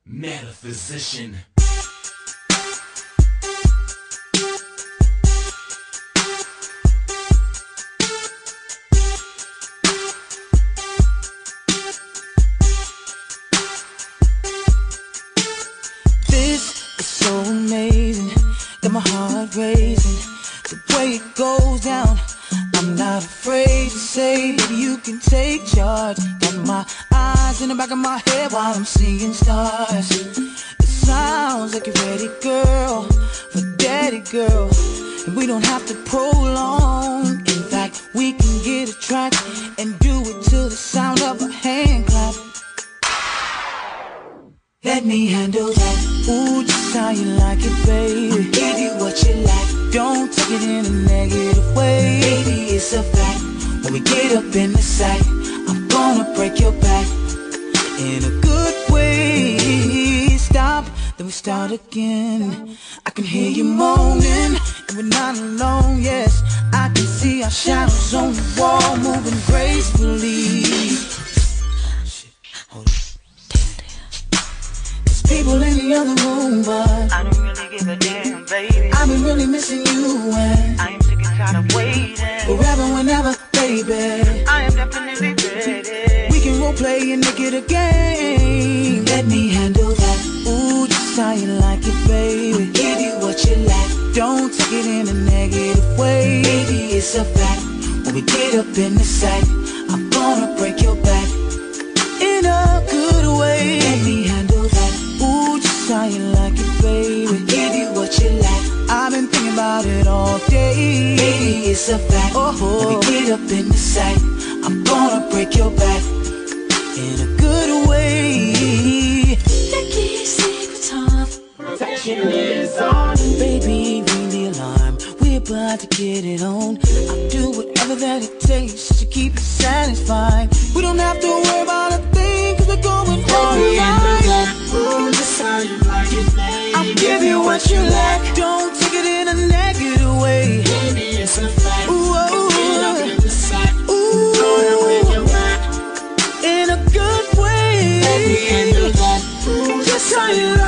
Metaphysician. This is so amazing, got my heart racing. The way it goes down, I'm not afraid to say, baby, you can take charge. Got my eyes in the back of my head while I'm seeing stars. It sounds like you're ready, girl, for daddy, girl. And we don't have to prolong. In fact, we can get a track and do it to the sound of a hand clap. Let me handle that. Ooh, just how you like it, baby. Give you what you like. Don't take it in a negative way. Baby, it's a fact. When we get up in the sight, I'm gonna break your back in a good way. Stop, then we start again. I can hear you moaning, and we're not alone. Yes, I can see our shadows on the wall moving gracefully. Hold on. People in the other room, but I don't really give a damn, baby. I've been really missing you, and I am sick and tired of waiting. forever, whenever, baby. I am definitely ready. We can role play and make it a game. Let me handle that. Ooh, just how you like it, baby. Give you what you like. Don't take it in a negative way. Baby, it's a fact. When we get up in the sight, I'm gonna break your back in a good way. Let me handle that. Ooh, just how you like it, baby. Give you what you like. I've been thinking about it all day. Baby, it's a fact. When we get up in the sight, I'm gonna break your back in a good way. Nikki, secrets off. Protection is on. Baby, ring the alarm. We're about to get it on. I'll do whatever that it takes to keep you satisfied. We don't have to worry about a thing, cause we're going all night. Ooh, just how you like it, baby. I'll give you what you lack. Don't take it in a negative way. Baby, it's a fact. Ooh, oh, Get up in the sight. ooh, Gonna break your back. in a good way. Let me handle that. Ooh, Just how you like